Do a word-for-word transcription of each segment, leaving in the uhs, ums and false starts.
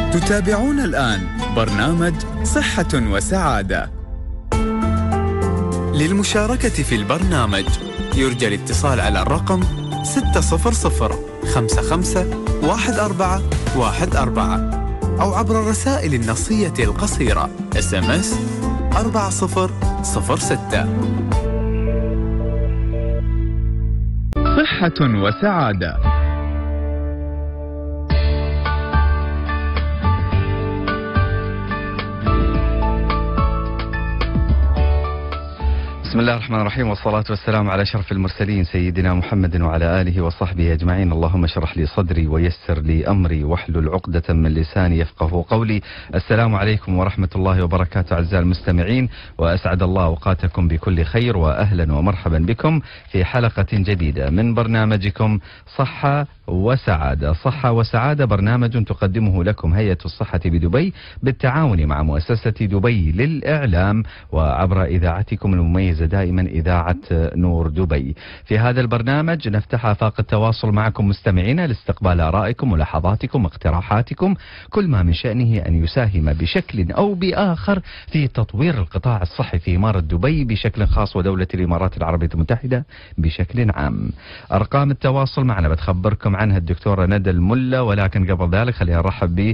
تتابعون الآن برنامج صحة وسعادة. للمشاركة في البرنامج يرجى الاتصال على الرقم ستة صفر صفر خمسة خمسة واحد أربعة واحد أربعة أو عبر الرسائل النصية القصيرة إس إم إس أربعة صفر صفر ستة. صحة وسعادة. بسم الله الرحمن الرحيم، والصلاة والسلام على أشرف المرسلين سيدنا محمد وعلى آله وصحبه أجمعين. اللهم اشرح لي صدري ويسر لي أمري واحلل عقدة من لساني يفقه قولي. السلام عليكم ورحمة الله وبركاته أعزائي المستمعين، وأسعد الله أوقاتكم بكل خير، وأهلا ومرحبا بكم في حلقة جديدة من برنامجكم صحة وسعادة. صحة وسعادة برنامج تقدمه لكم هيئة الصحة بدبي بالتعاون مع مؤسسة دبي للإعلام وعبر إذاعتكم المميزة دائما إذاعة نور دبي. في هذا البرنامج نفتح آفاق التواصل معكم مستمعينا لاستقبال آرائكم ملاحظاتكم اقتراحاتكم، كل ما من شأنه أن يساهم بشكل أو بآخر في تطوير القطاع الصحي في إمارة دبي بشكل خاص ودولة الإمارات العربية المتحدة بشكل عام. أرقام التواصل معنا بتخبركم عنها الدكتورة ندى الملا، ولكن قبل ذلك خلينا نرحب ب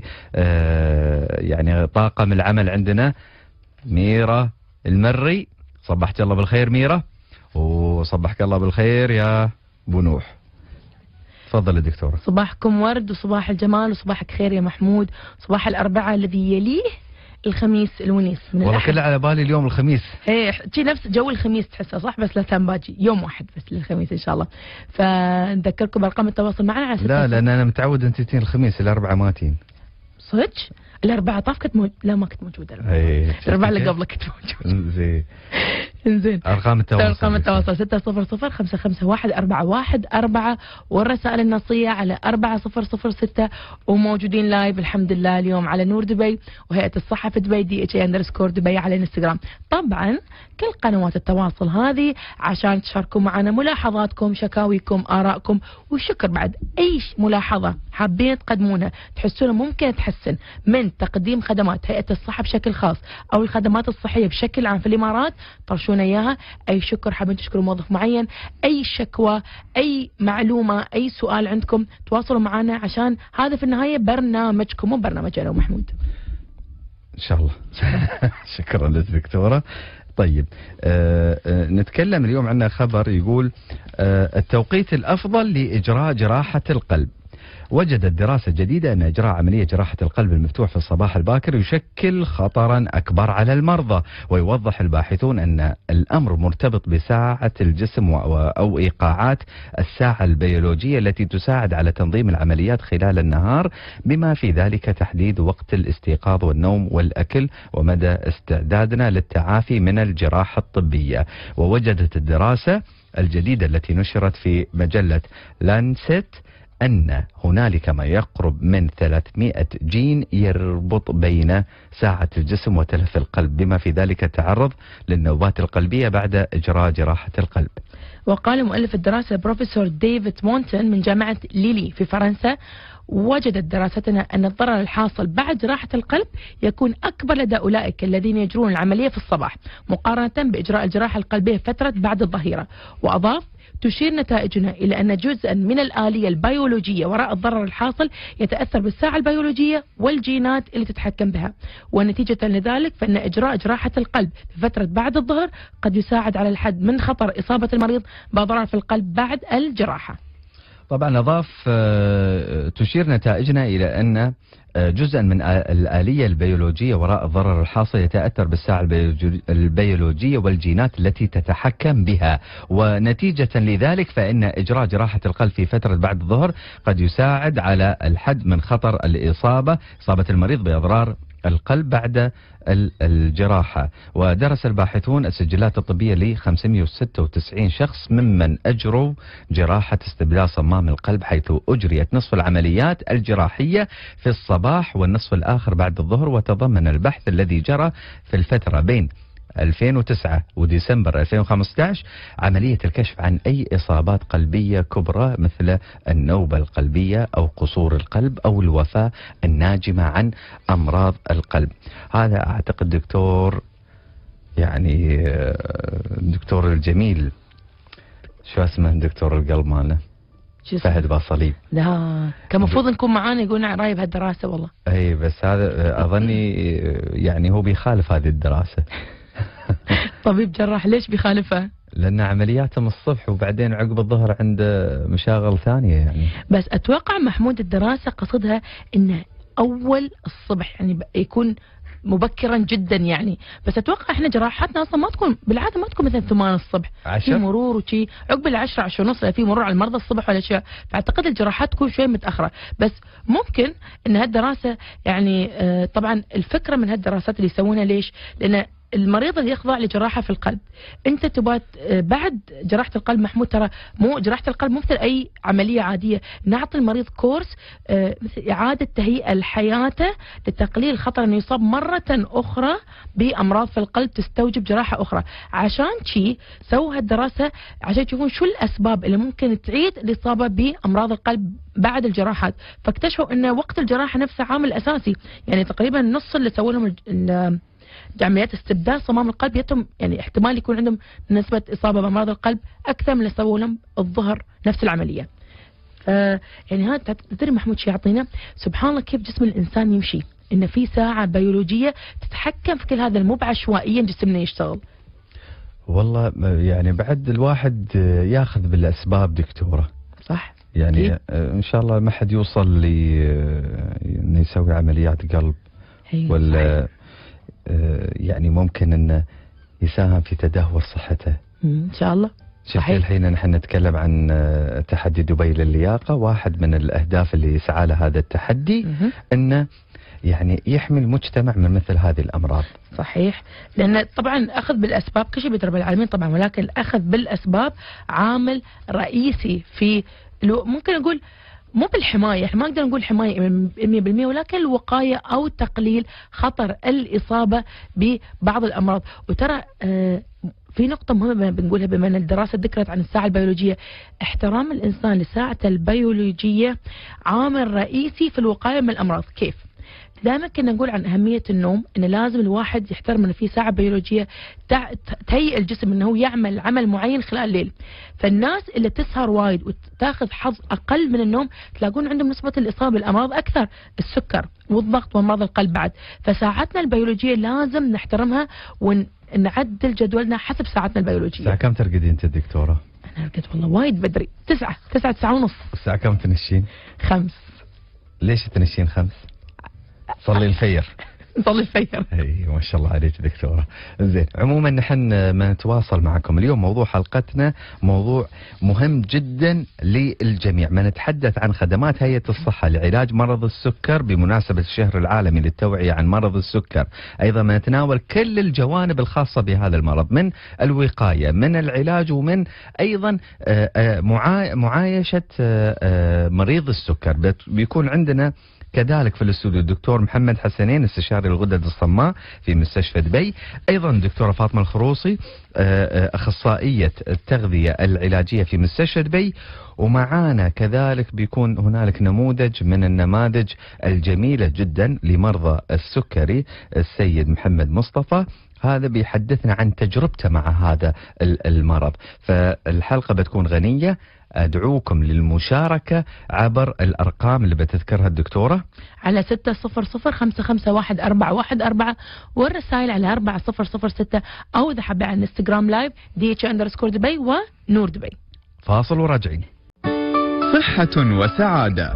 آه يعني طاقم العمل عندنا ميرا المري. صبحت الله بالخير ميرا، وصبحك الله بالخير يا بنوح. تفضل يا دكتورة. صباحكم ورد وصباح الجمال وصباحك خير يا محمود. صباح الأربعاء الذي يليه الخميس الونيس من والله كله على بالي اليوم الخميس. ايه شي نفس جو الخميس تحسه صح، بس لا تنباجي يوم واحد بس للخميس ان شاء الله. فنذكركم بارقام التواصل معنا على لا لان انا متعود انت تجين الخميس، الاربعاء ما تجين. صدق؟ الاربعاء طاف كنت موجود. لا ما كنت موجوده الاربعاء اللي قبله كنت موجود. زين انزين. ارقام التواصل ارقام التواصل ستة صفر صفر خمسة خمسة واحد أربعة واحد أربعة، والرسائل النصية على أربعة صفر صفر ستة. وموجودين لايف الحمد لله اليوم على نور دبي وهيئة الصحة في دبي دي اتش اي اندرسكور دبي على الانستغرام. طبعا كل قنوات التواصل هذه عشان تشاركوا معنا ملاحظاتكم شكاويكم آرائكم، والشكر بعد اي ملاحظة حابين تقدمونها تحسون ممكن تحسن من تقديم خدمات هيئة الصحة بشكل خاص او الخدمات الصحية بشكل عام في الامارات، طرشونا اياها. اي شكر حابين تشكروا موظف معين، اي شكوى، اي معلومة، اي سؤال عندكم تواصلوا معنا، عشان هذا في النهاية برنامجكم مو برنامج انا ومحمود ان شاء الله. شكرا لك دكتورة. طيب آه آه نتكلم اليوم عندنا خبر يقول آه التوقيت الافضل لاجراء جراحة القلب. وجدت دراسة جديدة أن إجراء عملية جراحة القلب المفتوح في الصباح الباكر يشكل خطرا أكبر على المرضى. ويوضح الباحثون أن الأمر مرتبط بساعة الجسم أو إيقاعات الساعة البيولوجية التي تساعد على تنظيم العمليات خلال النهار، بما في ذلك تحديد وقت الاستيقاظ والنوم والأكل ومدى استعدادنا للتعافي من الجراحة الطبية. ووجدت الدراسة الجديدة التي نشرت في مجلة لانست أن هنالك ما يقرب من ثلاثمئة جين يربط بين ساعة الجسم وتلف القلب، بما في ذلك التعرض للنوبات القلبية بعد إجراء جراحة القلب. وقال مؤلف الدراسة بروفيسور ديفيد مونتن من جامعة ليلي في فرنسا: وجدت دراستنا أن الضرر الحاصل بعد جراحة القلب يكون أكبر لدى أولئك الذين يجرون العملية في الصباح مقارنة بإجراء الجراحة القلبية فترة بعد الظهيرة. وأضاف: تشير نتائجنا إلى أن جزءا من الآلية البيولوجية وراء الضرر الحاصل يتأثر بالساعة البيولوجية والجينات اللي تتحكم بها، ونتيجة لذلك فإن إجراء جراحة القلب في فترة بعد الظهر قد يساعد على الحد من خطر إصابة المريض بأضرار في القلب بعد الجراحة. طبعا أضاف تشير نتائجنا إلى أن جزءا من الآلية البيولوجية وراء الضرر الحاصل يتأثر بالساعة البيولوجية والجينات التي تتحكم بها، ونتيجة لذلك فإن إجراء جراحة القلب في فترة بعد الظهر قد يساعد على الحد من خطر الإصابة إصابة المريض بأضرار القلب بعد الجراحة. ودرس الباحثون السجلات الطبية ل خمسمئة وستة وتسعين شخص ممن أجروا جراحة استبدال صمام القلب، حيث أجريت نصف العمليات الجراحية في الصباح والنصف الآخر بعد الظهر. وتضمن البحث الذي جرى في الفترة بين ألفين وتسعة وديسمبر ألفين وخمسة عشر عملية الكشف عن أي إصابات قلبية كبرى مثل النوبة القلبية أو قصور القلب أو الوفاة الناجمة عن أمراض القلب. هذا أعتقد دكتور يعني الدكتور الجميل شو اسمه دكتور القلب مالنا فهد باصليب. لا كان المفروض نكون معانا يقولنا راي بهالدراسه والله. اي بس هذا اظني يعني هو بيخالف هذه الدراسه. طبيب جراح ليش بيخالفها؟ لان عملياته من الصبح وبعدين عقب الظهر عنده مشاغل ثانيه يعني. بس اتوقع محمود الدراسه قصدها انه اول الصبح يعني يكون مبكرا جدا يعني. بس اتوقع احنا جراحاتنا اصلا ما تكون بالعاده ما تكون مثلا ثمان الصبح عشر؟ في مرور وشي عقب العشرة عشر ونص في مرور على المرضى الصبح ولا شيء. فاعتقد الجراحات تكون شوي متاخره. بس ممكن ان هالدراسه يعني آه طبعا الفكره من هالدراسات اللي يسوونها ليش؟ لان المريض اللي يخضع لجراحه في القلب انت تبغى بعد جراحه القلب محمود ترى مو جراحه القلب مو مثل اي عمليه عاديه. نعطي المريض كورس مثل اعاده تهيئه لحياته لتقليل خطر انه يصاب مره اخرى بامراض في القلب تستوجب جراحه اخرى. عشان شي سووا هالدراسه عشان يشوفون شو الاسباب اللي ممكن تعيد الاصابه بامراض القلب بعد الجراحات. فاكتشفوا ان وقت الجراحه نفسه عامل اساسي. يعني تقريبا نص اللي سووا لهم عمليات استبدال صمام القلب يتم يعني احتمال يكون عندهم نسبة إصابة بأمراض القلب أكثر من اللي سووا لهم الظهر نفس العملية. آه يعني هذا تدري محمود شي يعطينا سبحان الله كيف جسم الإنسان يمشي. إن في ساعة بيولوجية تتحكم في كل هذا مو بعشوائيا جسمنا يشتغل. والله يعني بعد الواحد ياخذ بالأسباب دكتورة. صح. يعني كيف؟ إن شاء الله ما حد يوصل لي إنه يسوي عمليات قلب ولا صحيح. يعني ممكن انه يساهم في تدهور صحته ان شاء الله. شفت الحين نحن نتكلم عن تحدي دبي للياقه. واحد من الاهداف اللي يسعى له هذا التحدي انه يعني يحمي المجتمع من مثل هذه الامراض. صحيح. لان طبعا اخذ بالاسباب كل شيء بيد رب العالمين طبعا ولكن الاخذ بالاسباب عامل رئيسي في ممكن نقول مو بالحماية. احنا ما نقدر نقول حماية مية بالمية ولكن الوقاية أو تقليل خطر الإصابة ببعض الأمراض. وترى آه في نقطة مهمة بنقولها بما أن الدراسة ذكرت عن الساعة البيولوجية. احترام الإنسان لساعته البيولوجية عامل رئيسي في الوقاية من الأمراض. كيف؟ دائما كنا نقول عن أهمية النوم إن لازم الواحد يحترم إنه في ساعة بيولوجية تهيئ الجسم إنه يعمل عمل معين خلال الليل. فالناس اللي تسهر وايد وتاخذ حظ أقل من النوم تلاقون عندهم نسبة الإصابة بالأمراض أكثر، السكر والضغط وأمراض القلب بعد. فساعتنا البيولوجية لازم نحترمها ونعدل جدولنا حسب ساعتنا البيولوجية. الساعة كم ترقدين أنت دكتورة؟ أنا أرقد والله وايد بدري تسعة تسعة تسعة ونص. الساعة كم تنشين؟ خمس. ليش تنشين خمس؟ صلي الفير. صلي الفير. اي ما شاء الله عليك دكتوره. زين عموما نحن ما نتواصل معكم اليوم. موضوع حلقتنا موضوع مهم جدا للجميع. ما نتحدث عن خدمات هيئة الصحة لعلاج مرض السكر بمناسبة الشهر العالمي للتوعية عن مرض السكر. ايضا ما نتناول كل الجوانب الخاصة بهذا المرض من الوقاية من العلاج ومن ايضا معايشة مريض السكر. بيكون عندنا كذلك في الاستوديو الدكتور محمد حسنين استشاري الغدد الصماء في مستشفى دبي. ايضا الدكتوره فاطمه الخروصي اخصائيه التغذيه العلاجيه في مستشفى دبي. ومعانا كذلك بيكون هنالك نموذج من النماذج الجميله جدا لمرضى السكري السيد محمد مصطفى. هذا بيحدثنا عن تجربته مع هذا المرض. فالحلقه بتكون غنيه. أدعوكم للمشاركة عبر الأرقام اللي بتذكرها الدكتورة على ستة صفر صفر خمسة خمسة واحد أربعة واحد أربعة والرسائل على أربعة صفر صفر ستة أو إذا حابة على الانستغرام لايف دي اتش اندرسكور دبي ونور دبي. فاصل وراجعين. صحة وسعادة.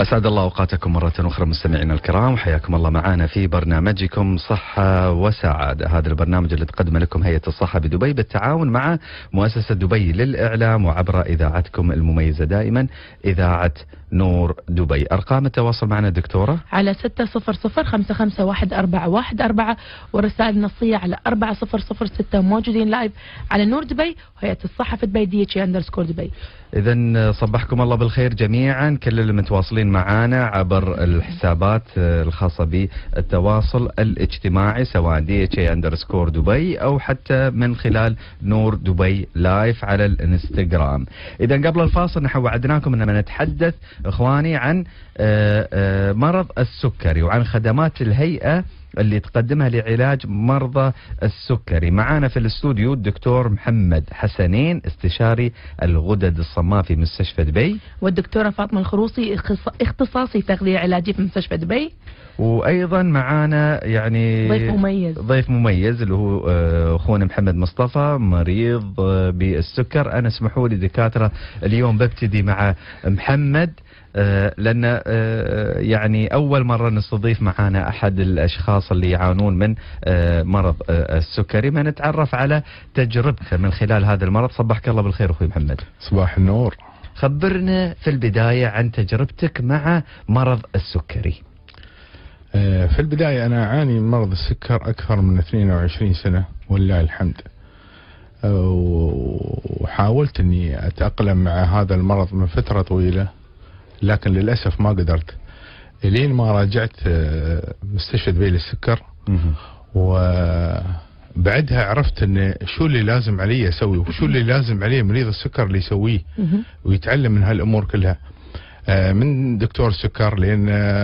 أسعد الله أوقاتكم مرة أخرى مستمعينا الكرام، وحياكم الله معنا في برنامجكم صحة وسعادة. هذا البرنامج اللي تقدم لكم هيئة الصحة بدبي بالتعاون مع مؤسسة دبي للإعلام وعبر إذاعتكم المميزة دائما إذاعة نور دبي. أرقام التواصل معنا دكتورة على ستة صفر صفر خمسة خمسة واحد أربعة واحد أربعة، والرسائل النصية على أربعة صفر صفر ستة. موجودين لايف على نور دبي وهيئة الصحة في دبي دي اتش اندرسكور دبي. إذن صبحكم الله بالخير جميعا، كل اللي متواصلين معانا عبر الحسابات الخاصة بالتواصل الاجتماعي سواء دي اتش اندرسكور دبي أو حتى من خلال نور دبي لايف على الانستغرام. إذا قبل الفاصل نحن وعدناكم أننا نتحدث إخواني عن مرض السكري وعن خدمات الهيئة اللي تقدمها لعلاج مرضى السكري. معانا في الاستوديو الدكتور محمد حسنين استشاري الغدد الصماء في مستشفى دبي، والدكتورة فاطمة الخروصي اختصاصي تغذية علاجي في مستشفى دبي، وايضا معانا يعني ضيف مميز ضيف مميز اللي هو اخونا محمد مصطفى مريض بالسكر. انا اسمحوا لي دكاترة اليوم ببتدي مع محمد لأن يعني أول مرة نستضيف معنا أحد الأشخاص اللي يعانون من مرض السكري، ما نتعرف على تجربته من خلال هذا المرض. صبحك الله بالخير أخوي محمد. صباح النور. خبرنا في البداية عن تجربتك مع مرض السكري. في البداية أنا أعاني من مرض السكر أكثر من اثنين وعشرين سنة ولله الحمد، وحاولت أني أتأقلم مع هذا المرض من فترة طويلة، لكن للأسف ما قدرت لين ما راجعت مستشفى دبي للسكر، وبعدها عرفت ان شو اللي لازم علي اسوي وشو اللي لازم عليه مريض السكر اللي يسويه ويتعلم من هالامور كلها، من دكتور سكر لين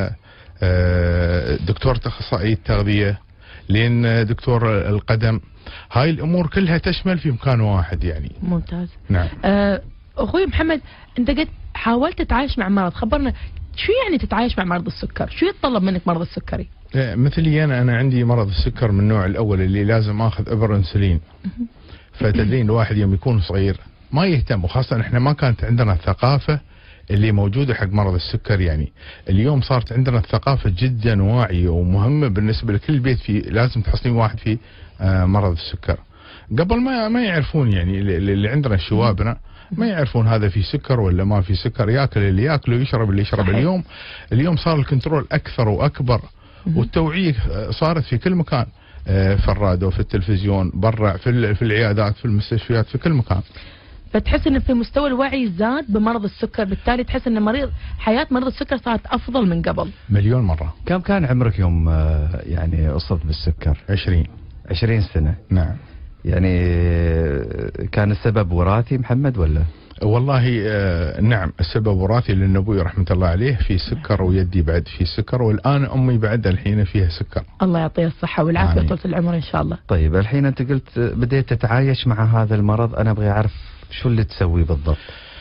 دكتور اخصائي التغذية لين دكتور القدم. هاي الامور كلها تشمل في مكان واحد يعني. ممتاز. نعم. أه اخوي محمد، انت قد حاولت تتعايش مع مرض، خبرنا شو يعني تتعايش مع مرض السكر؟ شو يتطلب منك مرض السكري؟ مثلي انا انا عندي مرض السكر من النوع الاول اللي لازم اخذ ابر انسولين. فتدرين الواحد يوم يكون صغير ما يهتم، وخاصه احنا ما كانت عندنا الثقافه اللي موجوده حق مرض السكر. يعني اليوم صارت عندنا الثقافه جدا واعيه ومهمه بالنسبه لكل بيت، في لازم تحصلين واحد في مرض السكر. قبل ما ما يعرفون يعني اللي عندنا شبابنا ما يعرفون هذا في سكر ولا ما في سكر، ياكل اللي ياكله ويشرب اللي يشرب. اليوم اليوم صار الكنترول اكثر واكبر، والتوعيه صارت في كل مكان، في الراديو في التلفزيون برا في في العيادات في المستشفيات في كل مكان. فتحس ان في مستوى الوعي زاد بمرض السكر، بالتالي تحس ان مريض حياه مرض السكر صارت افضل من قبل مليون مره. كم كان عمرك يوم يعني اصبت بالسكر؟ عشرين عشرين سنة. نعم. يعني كان السبب وراثي محمد ولا؟ والله آه نعم السبب وراثي، لأن أبوي رحمة الله عليه في سكر ويدي بعد في سكر، والآن أمي بعد الحين فيها سكر. الله يعطيها الصحة والعافية طول العمر إن شاء الله. طيب الحين أنت قلت بديت تتعايش مع هذا المرض، أنا أبغى أعرف شو اللي تسوي بالضبط؟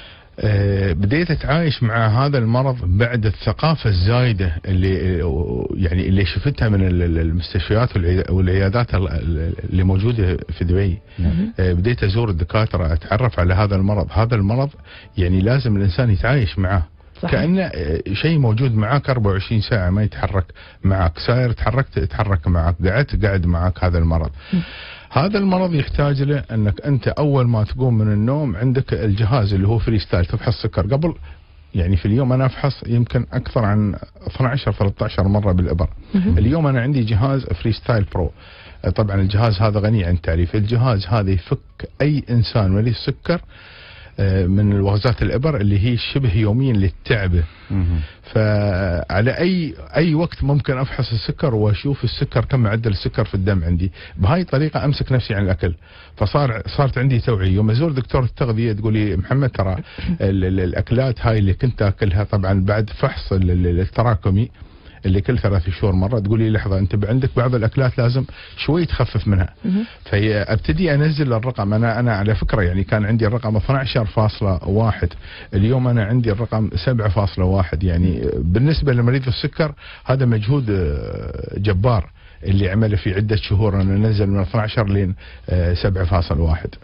أه بديت اتعايش مع هذا المرض بعد الثقافه الزايده اللي يعني اللي شفتها من المستشفيات والعيادات اللي موجوده في دبي. أه بديت ازور الدكاتره، اتعرف على هذا المرض. هذا المرض يعني لازم الانسان يتعايش معه، كأنه شيء موجود معك أربعة وعشرين ساعة، ما يتحرك معك، ساير تحركت يتحرك معك، قعدت قاعد معك. هذا المرض م. هذا المرض يحتاج له انك انت اول ما تقوم من النوم عندك الجهاز اللي هو فري ستايل تفحص سكر. قبل يعني في اليوم انا افحص يمكن اكثر عن اثني عشر ثلاثة عشر مره بالابر. اليوم انا عندي جهاز فري ستايل برو. طبعا الجهاز هذا غني عن التعريف. الجهاز هذا يفك اي انسان مريض سكر من الوغزات الابر اللي هي شبه يوميا للتعبه. فعلى اي اي وقت ممكن افحص السكر واشوف السكر كم معدل السكر في الدم عندي. بهاي الطريقه امسك نفسي عن الاكل. فصار صارت عندي توعيه. يوم ازور دكتور التغذيه تقول لي محمد ترى الاكلات هاي اللي كنت اكلها طبعا بعد فحص التراكمي اللي كل ثلاث شهور مره، تقول لي لحظه انت عندك بعض الاكلات لازم شوي تخفف منها. فهي ابتدي انزل الرقم. انا انا على فكره يعني كان عندي الرقم اثني عشر فاصلة واحد، اليوم انا عندي الرقم سبعة فاصلة واحد. يعني بالنسبه لمريض السكر هذا مجهود جبار اللي عمله في عده شهور، انه نزل من اثني عشر لين سبعة فاصلة واحد.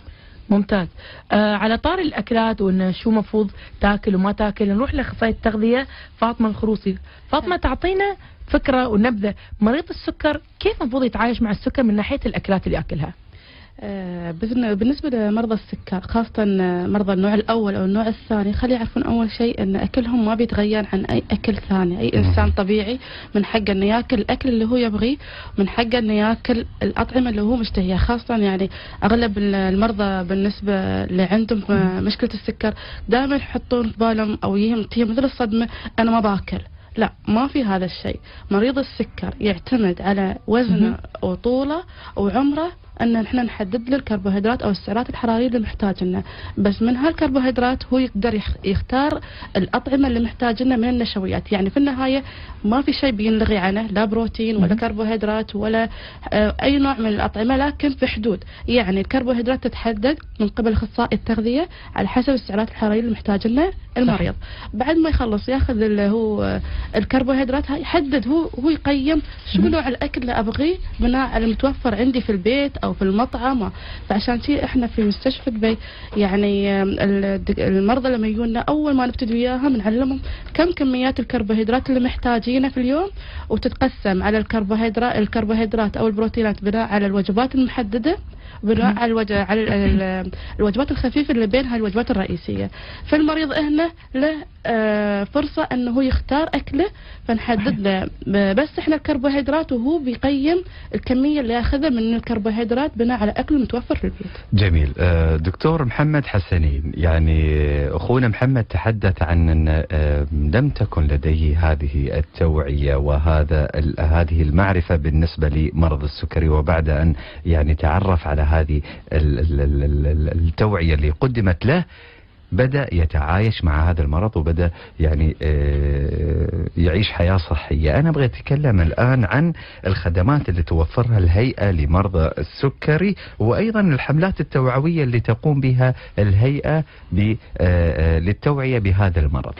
ممتاز. آه على طار الاكلات وان شو مفروض تاكل وما تاكل، نروح لاخصائيه التغذيه فاطمه الخروصي. فاطمه تعطينا فكره ونبذه، مريض السكر كيف المفروض يتعايش مع السكر من ناحيه الاكلات اللي ياكلها؟ آه بالنسبة لمرضى السكر خاصة مرضى النوع الأول أو النوع الثاني، خلي يعرفون أول شيء أن أكلهم ما بيتغير عن أي أكل ثاني. أي إنسان طبيعي من حقه أنه يأكل الأكل اللي هو يبغيه، من حقه أنه يأكل الأطعمة اللي هو مشتهيها. خاصة يعني أغلب المرضى بالنسبة اللي عندهم مشكلة السكر دائما يحطون في بالهم أو يهم مثل الصدمة أنا ما باكل. لا، ما في هذا الشيء. مريض السكر يعتمد على وزنه وطوله وعمره ان احنا نحدد له الكربوهيدرات او السعرات الحراريه اللي محتاجها، بس من هالكربوهيدرات هو يقدر يختار الاطعمه اللي محتاجها من النشويات. يعني في النهايه ما في شيء بينلغي عنه، لا بروتين ولا كربوهيدرات ولا اي نوع من الاطعمه، لكن في حدود. يعني الكربوهيدرات تتحدد من قبل اخصائي التغذيه على حسب السعرات الحراريه اللي محتاجها المريض. بعد ما يخلص ياخذ اللي هو الكربوهيدرات هاي، يحدد هو هو يقيم شو نوع الاكل اللي ابغيه بناء على المتوفر عندي في البيت او في المطعم. فعشان شيء احنا في مستشفى دبي يعني المرضى لما يجونا اول ما نبتدي وياهم نعلمهم كم كميات الكربوهيدرات اللي محتاجينها في اليوم، وتتقسم على الكربوهيدرات الكربوهيدرات او البروتينات بناء على الوجبات المحدده، بناء على الوج... على الوجبات الخفيفه اللي بينها الوجبات الرئيسيه. فالمريض هنا له آه فرصه انه هو يختار اكله، فنحدد له بس احنا الكربوهيدرات وهو بيقيم الكميه اللي ياخذها من الكربوهيدرات بناء على اكل المتوفر في البيت. جميل. آه دكتور محمد حسنين، يعني اخونا محمد تحدث عن ان آه لم تكن لديه هذه التوعيه وهذا هذه المعرفه بالنسبه لمرض السكري، وبعد ان يعني تعرف على هذه التوعية اللي قدمت له بدأ يتعايش مع هذا المرض، وبدأ يعني يعيش حياة صحية. أنا أبغى أتكلم الآن عن الخدمات اللي توفرها الهيئة لمرضى السكري، وأيضا الحملات التوعوية اللي تقوم بها الهيئة للتوعية بهذا المرض.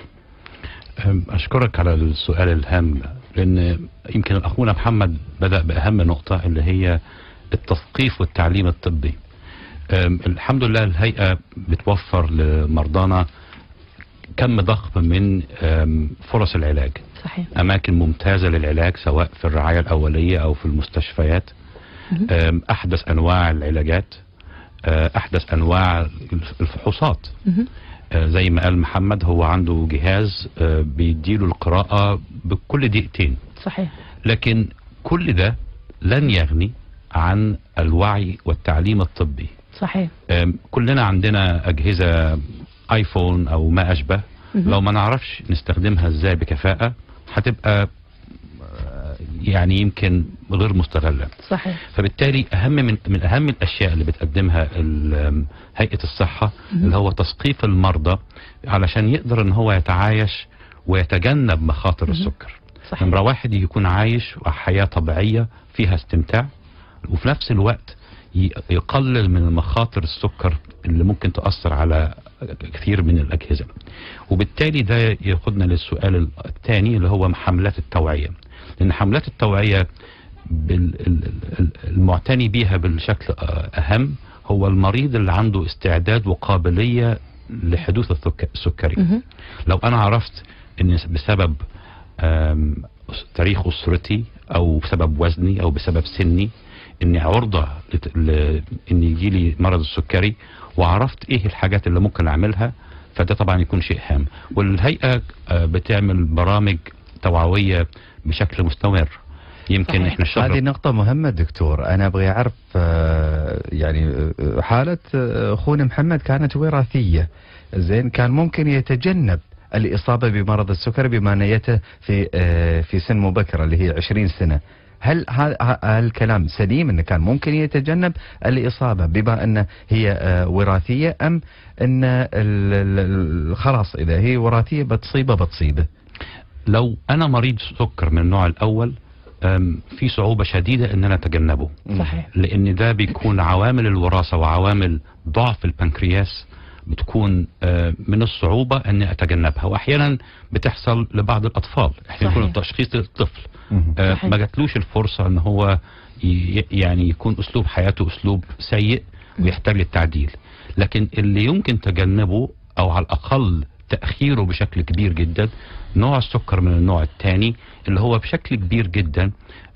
أشكرك على السؤال الهام، لأن يمكن أخونا محمد بدأ بأهم نقطة اللي هي التثقيف والتعليم الطبي. الحمد لله الهيئة بتوفر لمرضانا كم ضخم من فرص العلاج. صحيح. أماكن ممتازة للعلاج سواء في الرعاية الأولية أو في المستشفيات. أحدث أنواع العلاجات، أحدث أنواع الفحوصات. زي ما قال محمد، هو عنده جهاز بيديله القراءة بكل دقيقتين. صحيح. لكن كل ده لن يغني عن الوعي والتعليم الطبي. صحيح. كلنا عندنا أجهزة آيفون أو ما أشبه، لو ما نعرفش نستخدمها إزاي بكفاءة هتبقى يعني يمكن غير مستغلة. صحيح. فبالتالي أهم من من أهم الأشياء اللي بتقدمها هيئة الصحة اللي هو تثقيف المرضى علشان يقدر إن هو يتعايش ويتجنب مخاطر السكر. صحيح. نمرة واحد يكون عايش حياة طبيعية فيها استمتاع، وفي نفس الوقت يقلل من مخاطر السكر اللي ممكن تؤثر على كثير من الأجهزة. وبالتالي ده ياخدنا للسؤال الثاني اللي هو حملات التوعية، لأن حملات التوعية المعتني بيها بالشكل أهم هو المريض اللي عنده استعداد وقابلية لحدوث السكري. لو أنا عرفت أن بسبب تاريخ أسرتي أو بسبب وزني أو بسبب سني اني عرضة ان يجي لي مرض السكري، وعرفت ايه الحاجات اللي ممكن اعملها، فده طبعا يكون شيء هام. والهيئة بتعمل برامج توعوية بشكل مستمر. يمكن صحيح. احنا الشهر هذه نقطة مهمة دكتور. انا ابغى اعرف يعني حالة اخونا محمد كانت وراثية، زين كان ممكن يتجنب الإصابة بمرض السكري بما نيته في في سن مبكرة اللي هي عشرين سنة. هل هذا الكلام سليم انه كان ممكن يتجنب الإصابة بما أن هي وراثية، أم أن خلاص إذا هي وراثية بتصيبه بتصيبه؟ لو أنا مريض سكر من النوع الأول في صعوبة شديدة أن أنا أتجنبه. صحيح. لأن ده بيكون عوامل الوراثة وعوامل ضعف البنكرياس بتكون من الصعوبة أن أتجنبها، وأحيانا بتحصل لبعض الأطفال. أحيانا يكون تشخيص الطفل ما جاتلوش الفرصة أن هو يعني يكون أسلوب حياته أسلوب سيء، ويحتاج للتعديل. لكن اللي يمكن تجنبه او على الاقل تأخيره بشكل كبير جدا نوع السكر من النوع الثاني اللي هو بشكل كبير جدا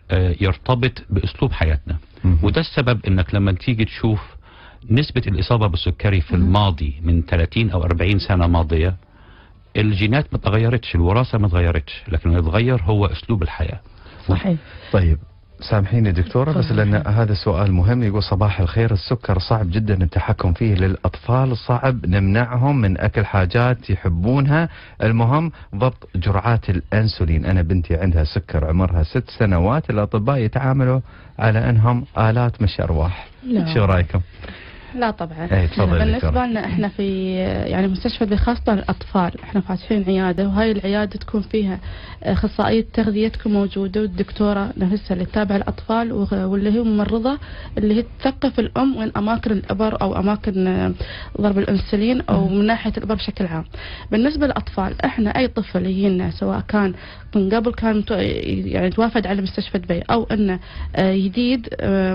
يرتبط بأسلوب حياتنا. وده السبب انك لما تيجي تشوف نسبة الإصابة بالسكري في الماضي من ثلاثين أو أربعين سنة ماضية، الجينات ما تغيرتش، الوراثة ما تغيرتش، لكن اللي اتغير هو أسلوب الحياة. صحيح. طيب سامحيني دكتورة بس لأن هذا سؤال مهم. يقول صباح الخير، السكر صعب جدا التحكم فيه للأطفال، صعب نمنعهم من أكل حاجات يحبونها، المهم ضبط جرعات الأنسولين. أنا بنتي عندها سكر عمرها ست سنوات، الأطباء يتعاملوا على أنهم آلات مش أرواح. شو رأيكم؟ لا طبعا. ايه تفضل. بالنسبه لنا احنا في يعني مستشفى بخاصة الأطفال، احنا فاتحين عيادة، وهاي العيادة تكون فيها أخصائية تغذية تكون موجودة، والدكتورة نفسها اللي تتابع الأطفال، واللي هي ممرضة اللي هي تثقف الأم وين أماكن الإبر أو أماكن ضرب الأنسولين أو من ناحية الإبر بشكل عام. بالنسبة للأطفال، احنا أي طفل يجينا سواء كان من قبل كان يعني توافد على مستشفى دبي أو إنه جديد،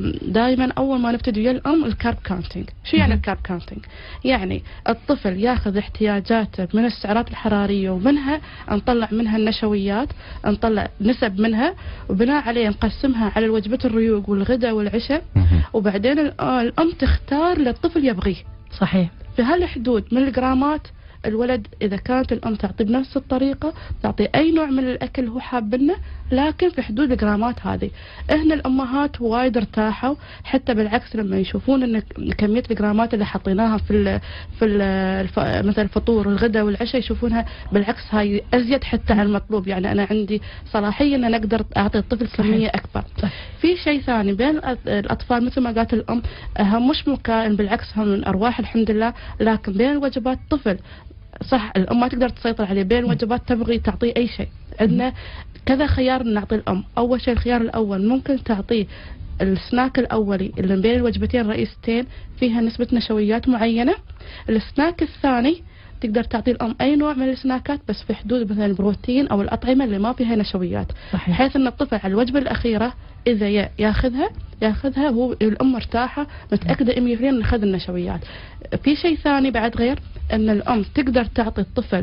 دائما أول ما نبتدي ويا الأم الكارب كاونتينج. شو يعني الكارب كاونتينج؟ يعني الطفل ياخذ احتياجاته من السعرات الحرارية، ومنها نطلع منها النشويات، نطلع نسب منها، وبناء عليه نقسمها على الوجبات الريوق والغداء والعشاء، وبعدين الأم تختار للطفل يبغيه. صحيح. في هالحدود من الجرامات الولد إذا كانت الأم تعطي بنفس الطريقة، تعطي أي نوع من الأكل هو حابنه، لكن في حدود الجرامات هذه. هنا الأمهات وايد ارتاحوا، حتى بالعكس لما يشوفون أن كمية الجرامات اللي حطيناها في ال في ال مثل الفطور والغداء والعشاء يشوفونها بالعكس هاي أزيد حتى عن المطلوب. يعني أنا عندي صلاحية أن أنا أقدر أعطي الطفل كمية أكبر. في شيء ثاني بين الأطفال مثل ما قالت الأم، هم مش مكائن، بالعكس هم من أرواح الحمد لله، لكن بين الوجبات طفل صح الأم ما تقدر تسيطر عليه، بين الوجبات تبغي تعطيه أي شيء. عندنا كذا خيار نعطي الأم. أول شيء الخيار الأول ممكن تعطيه السناك الأولي اللي بين الوجبتين الرئيستين فيها نسبة نشويات معينة. السناك الثاني تقدر تعطي الأم أي نوع من السناكات بس في حدود مثلا البروتين أو الأطعمة اللي ما فيها نشويات، بحيث أن الطفل على الوجبة الأخيرة إذا ياخذها ياخذها هو الأم مرتاحة متأكدة مية بالمية أن أخذ النشويات. في شيء ثاني بعد غير أن الأم تقدر تعطي الطفل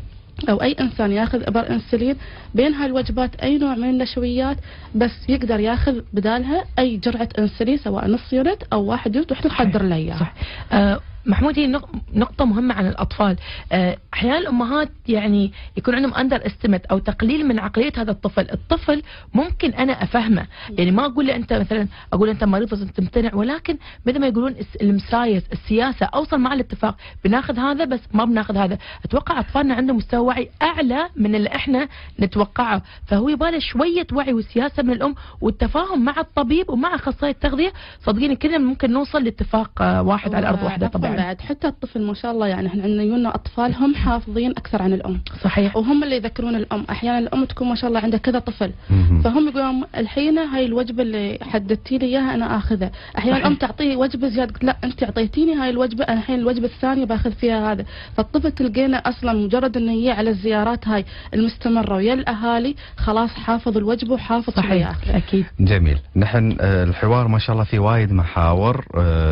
أو أي إنسان ياخذ إبر أنسولين بين هالوجبات أي نوع من النشويات، بس يقدر ياخذ بدالها أي جرعة أنسولين سواء نص يونت أو واحد يونت وإحنا نقدر له إياه. صح. أه محمود، هي نقطة مهمة عن الأطفال. أحيانا الأمهات يعني يكون عندهم أندر استمت أو تقليل من عقلية هذا الطفل. الطفل ممكن أنا أفهمه، يعني ما أقول له أنت مثلا أقول أنت مريض لازم تمتنع، ولكن مثل ما يقولون المسايس السياسة أوصل مع الاتفاق بناخذ هذا بس ما بناخذ هذا. أتوقع أطفالنا عندهم مستوى وعي أعلى من اللي إحنا نتوقعه، فهو يباله شوية وعي وسياسة من الأم والتفاهم مع الطبيب ومع أخصائي التغذية. صدقيني كلنا ممكن نوصل لاتفاق واحد على أرض واحدة. طبعا بعد حتى الطفل ما شاء الله يعني احنا عندنا اطفال هم حافظين اكثر عن الام. صحيح. وهم اللي يذكرون الام. احيانا الام تكون ما شاء الله عندها كذا طفل، فهم يقولون الحين هاي الوجبه اللي حددتي لي اياها انا اخذها. احيانا الام تعطيه وجبه زياده، لا انت اعطيتيني هاي الوجبه، انا الحين الوجبه الثانيه باخذ فيها هذا. فالطفل تلقينا اصلا مجرد انه يجي على الزيارات هاي المستمره ويا الاهالي خلاص حافظ الوجبه وحافظ. صحيح. اكيد. جميل. نحن الحوار ما شاء الله في وايد محاور،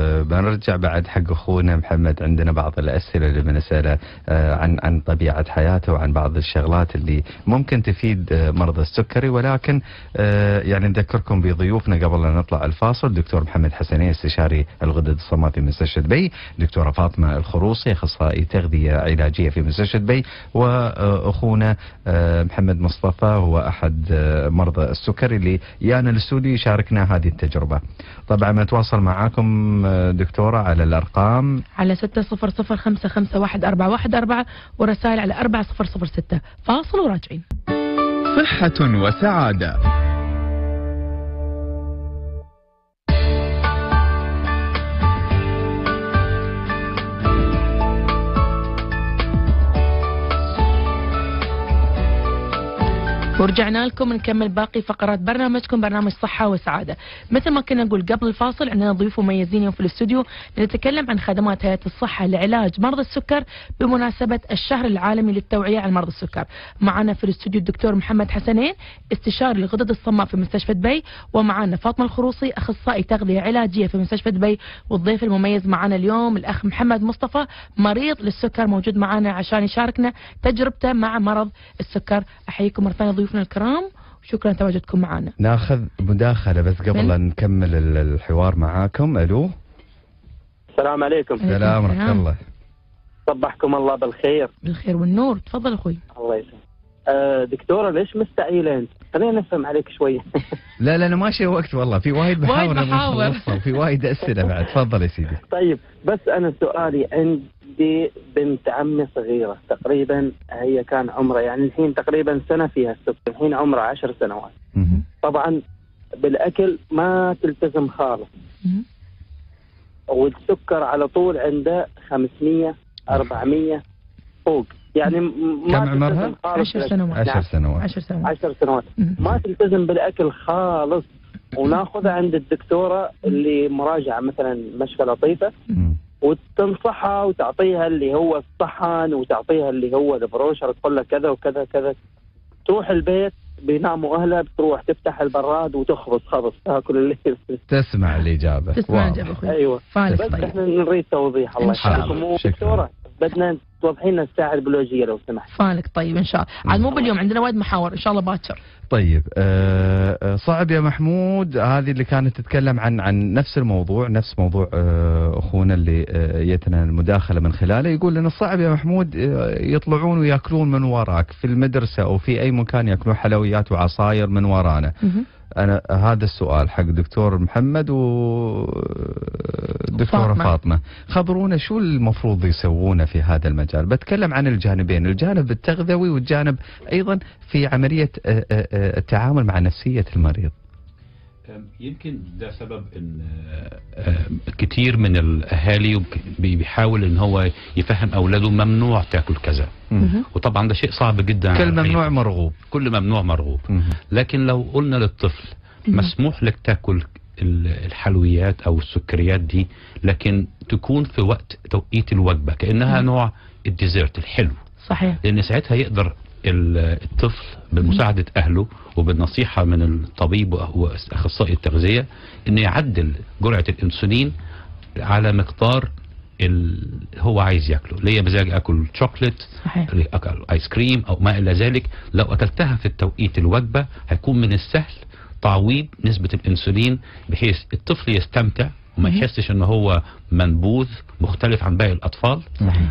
بنرجع بعد حق اخونا محمد، عندنا بعض الأسئلة اللي بنسألها عن عن طبيعة حياته وعن بعض الشغلات اللي ممكن تفيد مرضى السكري، ولكن يعني نذكركم بضيوفنا قبل أن نطلع الفاصل. دكتور محمد حسنين استشاري الغدد الصماء في مستشفى دبي، دكتورة فاطمة الخروصي أخصائي تغذية علاجية في مستشفى دبي، وأخونا محمد مصطفى هو أحد مرضى السكري اللي يانا الاستوديو يشاركنا هذه التجربة. طبعا بنتواصل معاكم دكتورة على الأرقام على ستة صفر صفر خمسة خمسة واحد أربعة واحد أربعة ورسائل على أربعة صفر صفر ستة. فاصل وراجعين. صحة وسعادة. ورجعنا لكم نكمل باقي فقرات برنامجكم برنامج صحة وسعادة. مثل ما كنا نقول قبل الفاصل عندنا ضيوف مميزين يوم في الاستوديو نتكلم عن خدمات هيئة الصحة لعلاج مرضى السكر بمناسبة الشهر العالمي للتوعية عن مرضى السكر. معنا في الاستوديو الدكتور محمد حسنين استشاري الغدد الصماء في مستشفى دبي، ومعنا فاطمة الخروصي أخصائي تغذية علاجية في مستشفى دبي، والضيف المميز معنا اليوم الأخ محمد مصطفى مريض للسكر موجود معنا عشان يشاركنا تجربته مع مرض السكر. أحييكم مرة ثانية ضيوفنا الكرام وشكرا تواجدكم معنا. ناخذ مداخلة بس قبل لا نكمل الحوار معاكم. ألو السلام عليكم. السلام ورحمة الله. صبحكم الله بالخير. بالخير والنور. تفضل أخوي. الله يسلمك. أه دكتورة ليش مستعجلة أنت؟ خلينا نفهم عليك شوية. لا لا أنا ماشي وقت والله، في وايد محاور محاور وفي وايد أسئلة بعد. تفضل يا سيدي. طيب بس أنا سؤالي، عندي بنت عمي صغيرة تقريبا، هي كان عمرها يعني الحين تقريبا سنة فيها السكر، الحين عمرها عشر سنوات. طبعا بالأكل ما تلتزم خالص، والسكر على طول عنده خمسمية أربعمية فوق، يعني ما كم عمرها؟ عشر سنوات. عشر سنوات. عشر سنوات. عشر سنوات ما تلتزم بالأكل خالص، وناخذها عند الدكتورة اللي مراجعة مثلا مشفى لطيفة، وتنصحها وتعطيها اللي هو الصحن وتعطيها اللي هو البروشر، تقول لها كذا وكذا كذا. تروح البيت بيناموا أهلها، بتروح تفتح البراد وتخبص خبص تاكل الليل. تسمع الإجابة. تسمع الإجابة أخوي. أيوة. بس طيب. احنا نريد توضيح. الله يحفظكم. دكتورة بدنا توضحي لنا الساعة البيولوجية لو سمحت. فالك. طيب إن شاء الله. عاد مو باليوم، عندنا وايد محاور إن شاء الله باكر. طيب أه صعب يا محمود، هذه اللي كانت تتكلم عن عن نفس الموضوع، نفس موضوع أه اخونا اللي أه يتنا المداخله من خلاله، يقول لنا صعب يا محمود أه يطلعون وياكلون من وراك في المدرسه او في اي مكان، ياكلون حلويات وعصاير من ورانا. انا هذا السؤال حق دكتور محمد ودكتوره فاطمة. فاطمه، خبرونا شو المفروض يسوونه في هذا المجال. بتكلم عن الجانبين، الجانب التغذوي والجانب ايضا في عمليه التعامل مع نفسيه المريض. يمكن ده سبب ان كتير من الاهالي بيحاول ان هو يفهم اولاده ممنوع تاكل كذا، وطبعا ده شيء صعب جدا. كل ممنوع مرغوب. كل ممنوع مرغوب. لكن لو قلنا للطفل مسموح لك تاكل الحلويات او السكريات دي، لكن تكون في وقت توقيت الوجبه كانها نوع الديزرت الحلو. صحيح. لان ساعتها يقدر الطفل بمساعدة أهله وبالنصيحة من الطبيب وأخصائي التغذية إن يعدل جرعة الأنسولين على مقدار اللي هو عايز ياكله. ليه مزاج أكل شوكليت، أكل آيس كريم أو ما إلى ذلك، لو أكلتها في التوقيت الوجبة هيكون من السهل تعويض نسبة الأنسولين بحيث الطفل يستمتع وما يحسش إن هو منبوذ مختلف عن باقي الأطفال. صحيح.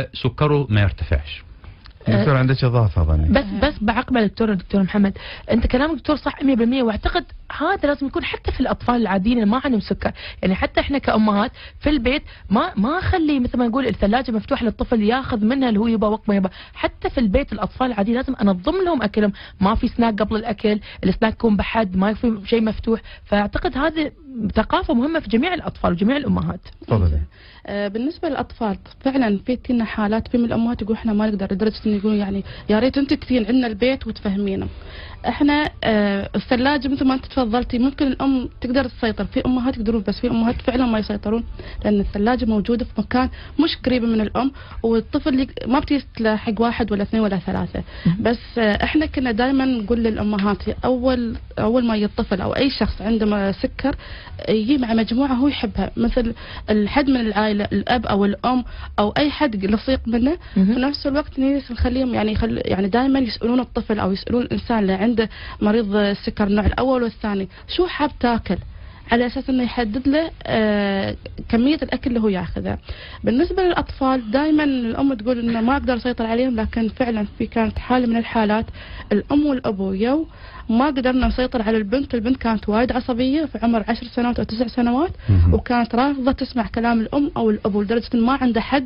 وسكره ما يرتفعش. دكتور عندك اضافه ظني؟ بس بس بعقب دكتور دكتور محمد، انت كلامك دكتور صح مية بالمية، واعتقد هذا لازم يكون حتى في الاطفال العاديين اللي ما عندهم سكر، يعني حتى احنا كامهات في البيت ما ما اخلي مثل ما نقول الثلاجه مفتوحه للطفل ياخذ منها اللي هو يبغى وقت ما يبغى. حتى في البيت الاطفال العاديين لازم انظم لهم اكلهم، ما في سناك قبل الاكل، السناك يكون بحد، ما في شيء مفتوح. فاعتقد هذه ثقافه مهمه في جميع الاطفال وجميع الامهات. تفضل. آه بالنسبه للاطفال فعلا في تينا حالات في من الامهات يقول احنا ما نقدر، لدرجه انه يقولون يعني يا ريت انت تجين عندنا البيت وتفهمينا. احنا آه الثلاجه مثل ما انت تفضلتي ممكن الام تقدر تسيطر، في امهات يقدرون بس في امهات فعلا ما يسيطرون، لان الثلاجه موجوده في مكان مش قريبه من الام، والطفل ما بتلاحق واحد ولا اثنين ولا ثلاثه. بس آه احنا كنا دائما نقول للامهات اول اول ما الطفل او اي شخص عنده سكر يجي مع مجموعه هو يحبها، مثل الحد من العائله، الاب او الام او اي حد لصيق منه. في نفس الوقت نخليهم يعني خل يعني دائما يسالون الطفل او يسالون الانسان اللي عنده مريض السكر النوع الاول والثاني شو حاب تاكل، على اساس انه يحدد له آه كميه الاكل اللي هو ياخذها. بالنسبه للاطفال دائما الام تقول انه ما اقدر اسيطر عليهم، لكن فعلا في كانت حاله من الحالات الام والابو يو ما قدرنا نسيطر على البنت، البنت كانت وايد عصبيه في عمر عشر سنوات او تسع سنوات، وكانت رافضه تسمع كلام الام او الابو لدرجه ما عنده حد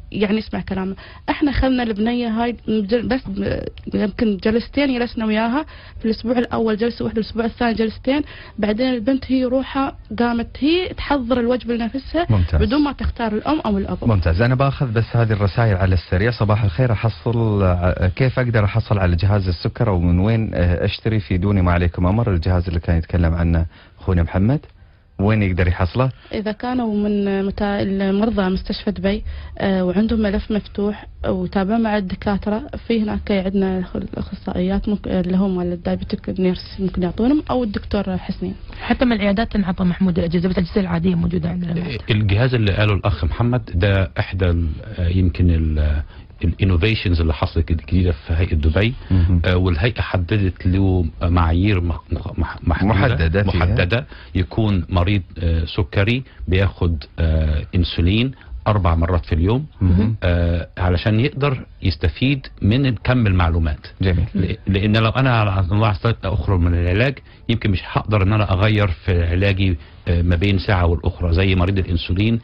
يعني اسمع كلامه. احنا خلنا البنيه هاي بس يمكن جلستين جلسنا وياها في الاسبوع الاول جلسه واحده، الاسبوع الثاني جلستين، بعدين البنت هي روحها قامت هي تحضر الوجبه لنفسها ممتاز. بدون ما تختار الام او الاب. ممتاز. انا باخذ بس هذه الرسائل على السريع. صباح الخير، احصل كيف اقدر احصل على جهاز السكر او من وين اشتري؟ فيدوني ما عليكم امر. الجهاز اللي كان يتكلم عنه اخونا محمد وين يقدر يحصله؟ إذا كانوا من متا... المرضى مستشفى دبي آه وعندهم ملف مفتوح وتابعوا مع الدكاترة، في هناك عندنا الأخصائيات ممكن اللي هم الدايبيتك نيرس ممكن يعطونهم، أو الدكتور حسنين. حتى من العيادات تنعطى محمود الأجهزة الأجهزة العادية موجودة عندنا. الجهاز اللي قاله الأخ محمد ده إحدى يمكن ال الانوفيشنز اللي حصلت جديده في هيئه دبي، آه والهيئه حددت له معايير محدده محدده يكون مريض آه سكري بياخد آه انسولين اربع مرات في اليوم، آه علشان يقدر يستفيد من كم المعلومات. جميل. لان لو انا على الله اخرج من العلاج يمكن مش هقدر ان انا اغير في علاجي ما بين ساعة والأخرى زي مريض الإنسولين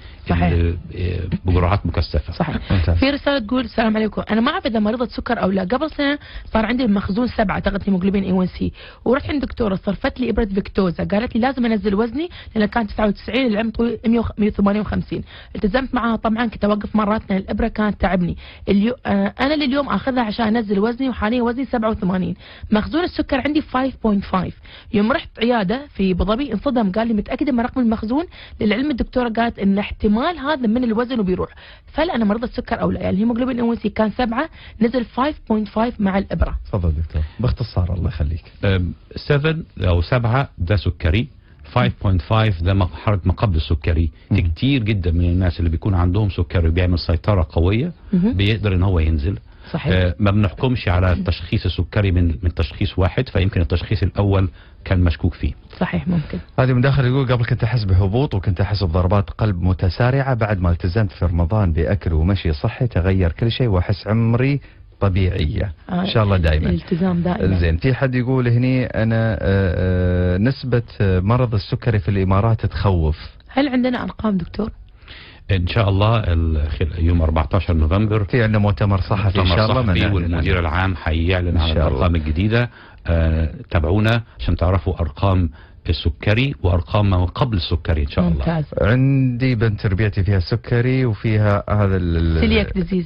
بجرعات مكثفة. صحيح. في رسالة تقول السلام عليكم، أنا ما أعرف إذا مريضة سكر أو لا، قبل سنة صار عندي المخزون سبعة أعتقد هيموجلوبين إي ون سي، ورحت عند دكتورة صرفت لي إبرة فيكتوزا، قالت لي لازم أنزل وزني لأن كان تسعة وتسعين العمر طويل مية وثمانية وخمسين. التزمت معها طبعا، كنت أوقف مرات لأن الإبرة كانت تعبني. اليو... آه أنا لليوم أخذها عشان أنزل وزني، وحاليا وزني سبعة وثمانين. مخزون السكر عندي خمسة فاصلة خمسة. يوم رحت عيادة في أبو ظبي انصدم، قال لي متأكدة من رقم المخزون؟ للعلم الدكتورة قالت ان احتمال هذا من الوزن وبيروح. فهل انا مريضة سكر او لا؟ يعني الهيموجلوبين اي ون سي كان سبعة نزل خمسة فاصلة خمسة مع الابرة. تفضل دكتور باختصار الله يخليك. سبعة او سبعة ده سكري، خمسة فاصلة خمسة ده مرحلة ما قبل السكري. في كتير جدا من الناس اللي بيكون عندهم سكري وبيعمل سيطرة قوية بيقدر ان هو ينزل. صحيح. آه ما بنحكمش على التشخيص السكري من من تشخيص واحد، فيمكن التشخيص الاول كان مشكوك فيه. صحيح ممكن. هذه مداخل يقول قبل كنت احس بهبوط وكنت احس بضربات قلب متسارعه، بعد ما التزمت في رمضان باكل ومشي صحي تغير كل شيء واحس عمري طبيعيه. آه ان شاء الله دائما. الالتزام دائما. زين. في حد يقول هني انا آآ آآ نسبه مرض السكري في الامارات تخوف. هل عندنا ارقام دكتور؟ ان شاء الله يوم أربعة عشر نوفمبر في عندنا مؤتمر صحفي ان شاء الله، والمدير العام هيعلن عن الارقام الجديده. آه تابعونا عشان تعرفوا ارقام السكري وارقام ما قبل السكري ان شاء الله. ممتاز. عندي بنت تربيتي فيها سكري وفيها هذا السيلياك ديزيز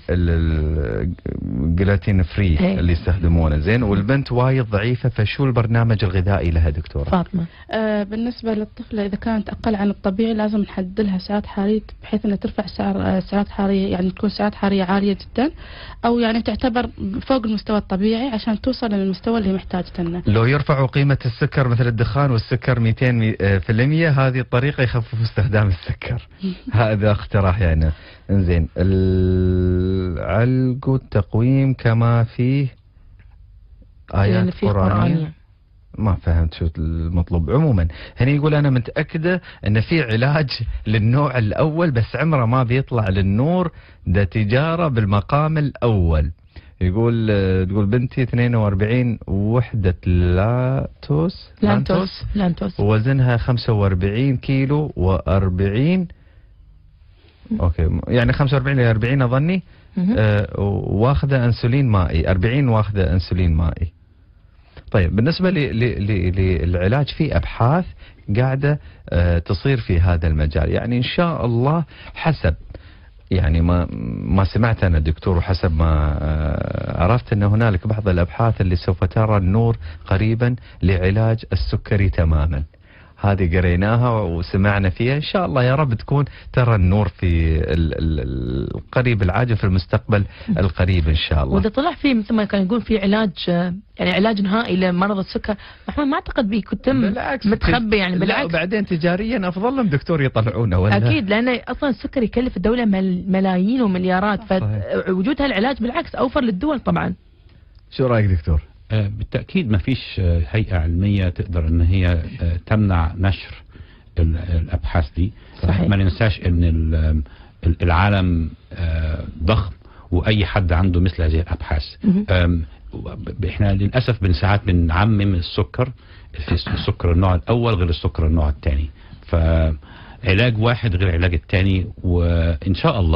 الجلاتين فري هي. اللي يستخدمونه. زين. والبنت وايد ضعيفه، فشو البرنامج الغذائي لها دكتوره؟ فاطمه. آه بالنسبه للطفله اذا كانت اقل عن الطبيعي لازم نحدد لها سعرات حراريه بحيث انها ترفع سعر سعرات حراريه، يعني تكون سعرات حراريه عاليه جدا او يعني تعتبر فوق المستوى الطبيعي عشان توصل للمستوى اللي محتاجته لنا. لو يرفعوا قيمه السكر مثل الدخان والسكر مئتين في المية، هذه الطريقة يخفف استخدام السكر. هذا اقتراح يعني. انزين. العلق التقويم كما فيه آيات في قرآنية. قرآنية. ما فهمت شو المطلوب. عموما هنا يقول أنا متأكدة أن في علاج للنوع الأول بس عمره ما بيطلع للنور، ده تجارة بالمقام الأول. يقول تقول بنتي اثنين وأربعين وحدة لاتوس لانتوس لانتوس ووزنها خمسة وأربعين كيلو وأربعين اوكي يعني خمسة وأربعين إلى أربعين اظني. آه واخذة انسولين مائي أربعين واخذة انسولين مائي. طيب بالنسبة للعلاج في ابحاث قاعدة آه تصير في هذا المجال، يعني ان شاء الله حسب يعني ما ما سمعت أنا دكتور، وحسب ما عرفت أن هنالك بعض الأبحاث اللي سوف ترى النور قريبا لعلاج السكري تماما. هذه قريناها وسمعنا فيها، إن شاء الله يا رب تكون ترى النور في القريب العاجل في المستقبل القريب إن شاء الله. وإذا طلع في مثل ما كان يقول في علاج يعني علاج نهائي لمرض السكر، محمد ما أعتقد بيكون متخبي يعني بالعكس. وبعدين تجاريا أفضل لهم دكتور يطلعونه ولا أكيد، لأن أصلا السكر يكلف الدولة ملايين ومليارات، فوجود هالعلاج بالعكس أوفر للدول طبعا. شو رأيك دكتور؟ آه بالتأكيد ما فيش آه هيئة علمية تقدر ان هي آه تمنع نشر الابحاث دي. صحيح. ما ننساش ان العالم آه ضخم واي حد عنده مثل هذه الابحاث. احنا للاسف من ساعات بنعمم السكر، في السكر النوع الاول غير السكر النوع الثاني، فعلاج واحد غير علاج الثاني. وان شاء الله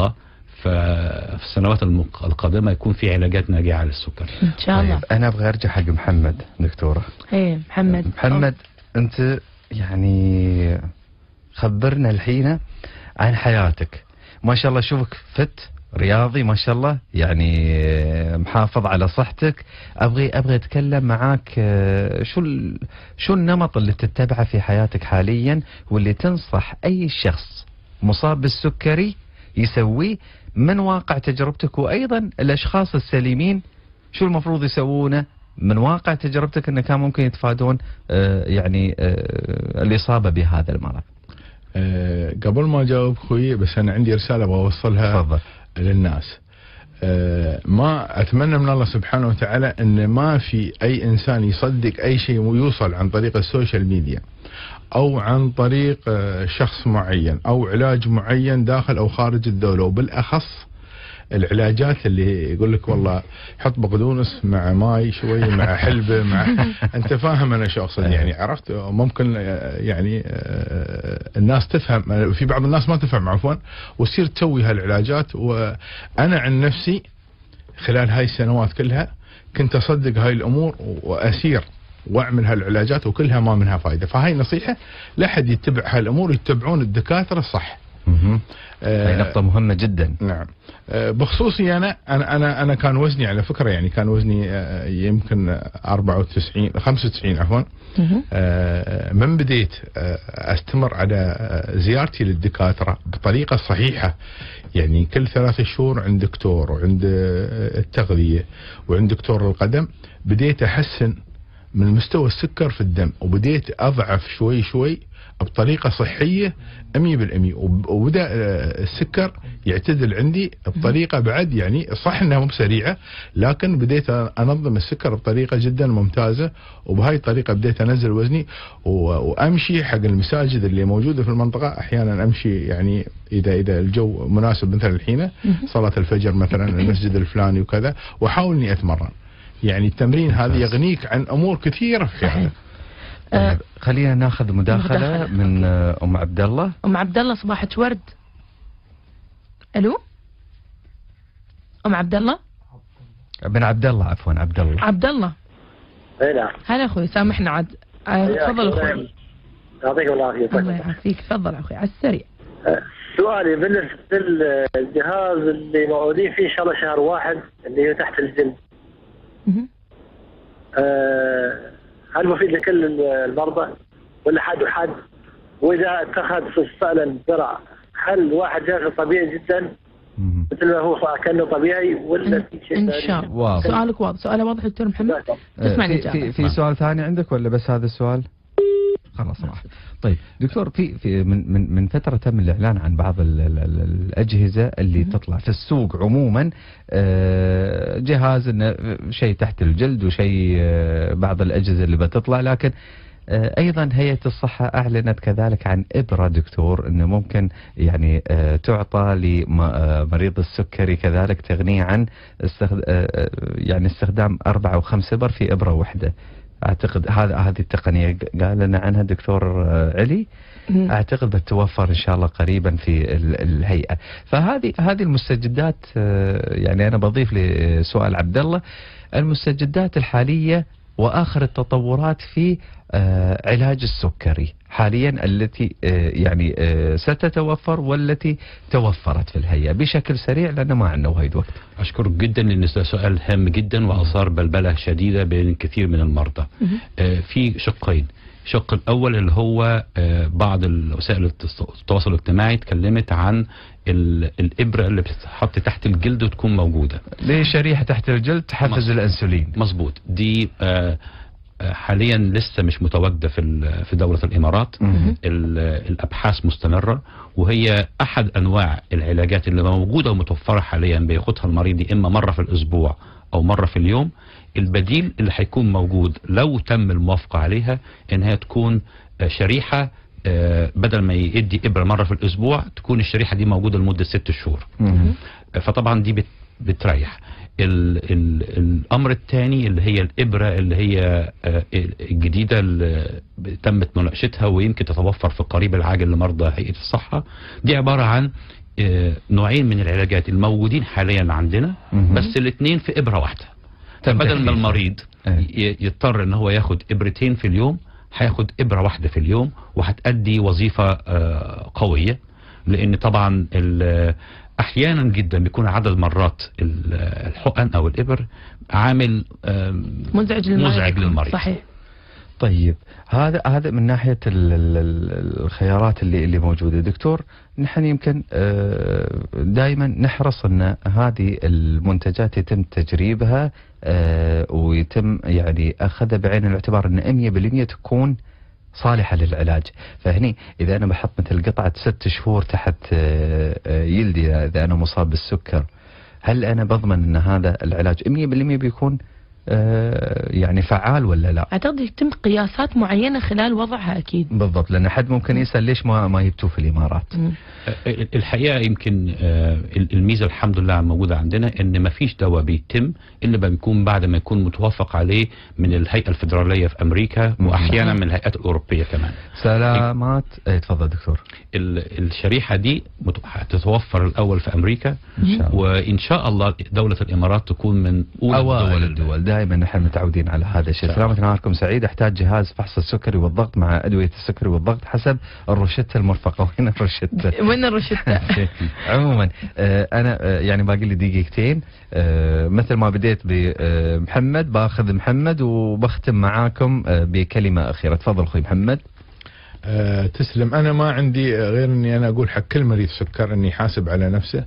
ففي السنوات المق- القادمة يكون في علاجات ناجعة للسكري. ان شاء الله. طيب انا ابغى ارجع حق محمد دكتوره. ايه محمد. محمد انت يعني خبرنا الحين عن حياتك. ما شاء الله اشوفك فت رياضي ما شاء الله، يعني محافظ على صحتك. ابغي ابغي اتكلم معاك آه، شو ال... شو النمط اللي تتبعه في حياتك حاليا واللي تنصح اي شخص مصاب بالسكري يسويه من واقع تجربتك، وايضا الاشخاص السليمين شو المفروض يسوونه من واقع تجربتك انه كان ممكن يتفادون آه، يعني آه، الاصابه بهذا المرض. أه قبل ما اجاوب اخوي، بس انا عندي رساله ابغى اوصلها تفضل. للناس. أه ما اتمنى من الله سبحانه وتعالى ان ما في اي انسان يصدق اي شيء ويوصل عن طريق السوشيال ميديا او عن طريق أه شخص معين او علاج معين داخل او خارج الدوله، وبالاخص العلاجات اللي يقول لك والله حط بقدونس مع ماي شوي مع حلبة مع انت فاهم انا شو اقصد يعني، عرفت؟ ممكن يعني الناس تفهم، في بعض الناس ما تفهم عفوا وتصير تسوي هالعلاجات. وانا عن نفسي خلال هاي السنوات كلها كنت اصدق هاي الامور واسير واعمل هالعلاجات وكلها ما منها فائده. فهاي نصيحه لا احد يتبع هالامور، يتبعون الدكاتره الصح. هاي نقطة مهمة جدا. نعم. بخصوصي أنا أنا أنا أنا كان وزني على فكرة يعني كان وزني يمكن أربعة وتسعين خمسة وتسعين عفوا. من بديت أستمر على زيارتي للدكاترة بطريقة صحيحة، يعني كل ثلاث شهور عند دكتور وعند التغذية وعند دكتور القدم، بديت أحسن من مستوى السكر في الدم وبديت أضعف شوي شوي بطريقة صحية مية بالمية، وبدأ السكر يعتدل عندي بطريقة بعد يعني صح انها مو سريعة، لكن بديت انظم السكر بطريقة جدا ممتازة، وبهاي الطريقة بديت انزل وزني وامشي حق المساجد اللي موجودة في المنطقة. احيانا امشي يعني اذا اذا الجو مناسب مثلا الحين صلاة الفجر مثلا المسجد الفلاني وكذا، واحاول اني اتمرن. يعني التمرين هذا يغنيك عن امور كثيرة في حياتك. طيب خلينا ناخذ مداخلة, مداخلة. من ام عبد الله. ام عبد الله صباحك ورد. الو ام عبد الله. بن عبد الله عفوا عبد الله. عبد الله. اي نعم. هلا اخوي سامحنا عاد. تفضل اخوي. يعطيك العافية. الله يعافيك. تفضل اخوي على السريع. سؤالي بالنسبة للجهاز اللي موجودين فيه ان شاء الله شهر واحد اللي هو تحت الجلد. أه هل مفيد لكل المرضى ولا حد وحد؟ واذا اتخذ فعلا زرع هل واحد جالس طبيعي جدا مثل ما هو كانه طبيعي ولا في شيء ثاني؟ ان شاء الله. سؤالك واضح. سؤاله واضح دكتور محمد. تسمعني في, في سؤال ثاني عندك ولا بس هذا السؤال؟ خلاص راح. طيب دكتور في في من من من فتره تم الاعلان عن بعض ال ال ال الاجهزه اللي م- تطلع في السوق عموما، جهاز انه شيء تحت الجلد وشيء بعض الاجهزه اللي بتطلع، لكن ايضا هيئه الصحه اعلنت كذلك عن ابره دكتور انه ممكن يعني تعطى لمريض السكري كذلك تغنيه عن استخد... يعني استخدام اربعه وخمس ابر في ابره واحده. اعتقد هذا هذه التقنيه قال لنا عنها الدكتور علي، اعتقد بتتوفر ان شاء الله قريبا في الهيئه. فهذه هذه المستجدات، يعني انا بضيف لسؤال عبد الله المستجدات الحاليه واخر التطورات في علاج السكري حاليا التي يعني ستتوفر والتي توفرت في الهيئه بشكل سريع لان ما عندنا وايد وقت. اشكرك جدا لان ده سؤال هام جدا واثار بلبله شديده بين كثير من المرضى. في شقين، الشق الاول اللي هو بعض وسائل التواصل الاجتماعي اتكلمت عن الابره اللي بتتحط تحت الجلد وتكون موجوده. ليه شريحه تحت الجلد تحفز الانسولين. مظبوط. دي حاليا لسه مش متواجده في في دوله الامارات. الابحاث مستمره وهي احد انواع العلاجات اللي موجوده ومتوفره حاليا بياخدها المريض اما مره في الاسبوع او مره في اليوم. البديل اللي هيكون موجود لو تم الموافقه عليها ان هي تكون شريحه بدل ما يدي ابره مره في الاسبوع تكون الشريحه دي موجوده لمده ست شهور. فطبعا دي بتريح. ال ال الامر الثاني اللي هي الابره اللي هي الجديده اللي تمت مناقشتها ويمكن تتوفر في القريب العاجل لمرضى هيئه الصحه، دي عباره عن آه، نوعين من العلاجات الموجودين حاليا عندنا، مهم. بس الاثنين في ابره واحده. تم بدل ما تحديثها. المريض إيه. ي- يضطر ان هو ياخد ابرتين في اليوم، هياخد ابره واحده في اليوم وهتأدي وظيفه آه، قويه. لان طبعا ال- احيانا جدا بيكون عدد مرات ال- الحقن او الابر عامل آم، مزعج للمريض. مزعج للمريض. صحيح. طيب هذا هذا من ناحيه ال- ال- ال- الخيارات اللي اللي موجوده. دكتور، نحن يمكن دائما نحرص ان هذه المنتجات يتم تجريبها آه، ويتم يعني اخذها بعين الاعتبار ان مية بالمية تكون صالحه للعلاج. فهني اذا انا بحط مثل قطعه ست شهور تحت آه، آه، يلدي اذا انا مصاب بالسكر، هل انا بضمن ان هذا العلاج مية بالمية بيكون آه، يعني فعال ولا لا؟ اعتقد يتم قياسات معينه خلال وضعها اكيد. بالضبط، لان حد ممكن يسال ليش ما ما يبتوه في الامارات. مم. آه، الحقيقه يمكن آه، الميزه الحمد لله موجوده عندنا ان ما فيش دواء بيتم الا بيكون بعد ما يكون متوافق عليه من الهيئه الفدراليه في امريكا، واحيانا من الهيئات الاوروبيه كمان. سلامات. ايه تفضل دكتور. ال- الشريحه دي مت- هتتوفر الاول في امريكا، ان شاء الله. وان شاء الله دوله الامارات تكون من اولى اوائل الدول. الدول، دائما نحن متعودين على هذا الشيء. شاء سلامة نهاركم سعيد. احتاج جهاز فحص السكري والضغط مع ادويه السكري والضغط حسب الروشته المرفقه. وين الروشته؟ وين الروشته؟ عموما آه، انا آه، يعني باقي لي دقيقتين. آه، مثل ما بديت بمحمد باخذ محمد وبختم معاكم آه، بكلمه اخيره. تفضل اخوي محمد. أه تسلم. انا ما عندي غير اني انا اقول حق كل مريض سكر انه يحاسب على نفسه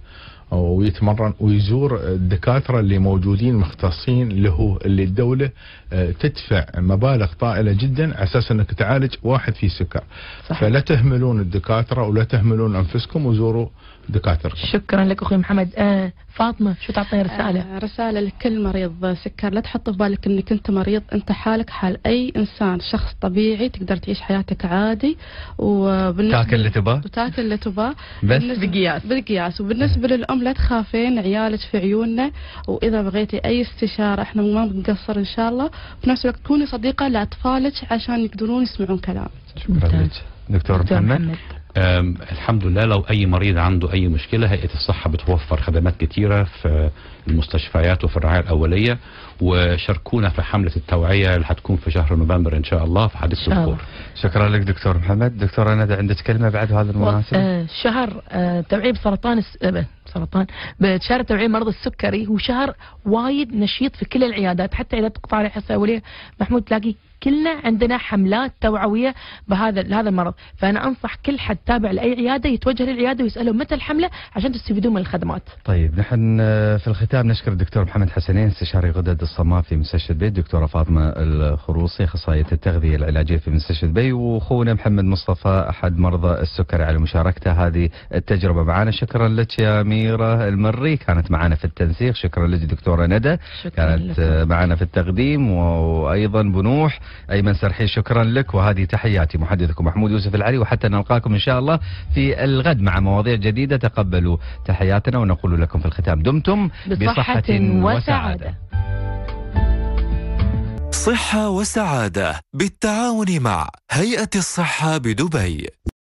ويتمرن ويزور الدكاتره اللي موجودين مختصين له، اللي الدوله أه تدفع مبالغ طائله جدا على اساس انك تعالج واحد فيه سكر. صحيح. فلا تهملون الدكاتره ولا تهملون انفسكم وزوروا دكاتركم. شكرا لك اخوي محمد. آه فاطمه شو تعطينا رساله؟ آه، رسالة لكل مريض سكر، لا تحط في بالك انك انت مريض، انت حالك حال اي انسان، شخص طبيعي تقدر تعيش حياتك عادي وبالنسبة تاكل اللي تباه وتاكل اللي تباه بس بالنسبة- بقياس. بالقياس. وبالنسبة للأم لا تخافين، عيالك في عيوننا، وإذا بغيتي أي استشارة احنا ما بنقصر إن شاء الله. في نفس الوقت كوني صديقة لأطفالك عشان يقدرون يسمعون كلامك. شكرا لك دكتور دكتور محمد. محمد. أم، الحمد لله لو اي مريض عنده اي مشكله، هيئه الصحه بتوفر خدمات كتيره في المستشفيات وفي الرعايه الاوليه. وشاركونا في حمله التوعيه اللي هتكون في شهر نوفمبر ان شاء الله في حديث إن شاء الله. الذكور. شكرا لك دكتور محمد. دكتورة ندى عندك كلمة بعد هذا المناسبة؟ آه شهر آه توعية بسرطان الس... آه سرطان بشهر توعية مرضى السكري هو شهر وايد نشيط في كل العيادات، حتى عيادات القطاع الحصة الأولية محمود تلاقي كلنا عندنا حملات توعوية بهذا هذا المرض. فأنا أنصح كل حد تابع لأي عيادة يتوجه للعيادة ويسألهم متى الحملة عشان تستفيدون من الخدمات. طيب نحن في الختام نشكر الدكتور محمد حسنين استشاري غدد الصماء في مستشفى دبي، دكتورة فاطمة الخروصي أخصائية التغذية العلاجية في مستشفى دبي، وأخونا محمد مصطفى أحد مرضى السكري على مشاركته هذه التجربة معنا. شكرا لك يا أميرة المري كانت معنا في التنسيق. شكرا لك دكتورة ندى كانت لكم. معنا في التقديم، وأيضا بنوح أيمن سرحي شكرا لك. وهذه تحياتي محدثكم محمود يوسف العلي، وحتى نلقاكم إن شاء الله في الغد مع مواضيع جديدة. تقبلوا تحياتنا ونقول لكم في الختام دمتم بصحة وسعادة. صحة وسعادة بالتعاون مع هيئة الصحة بدبي.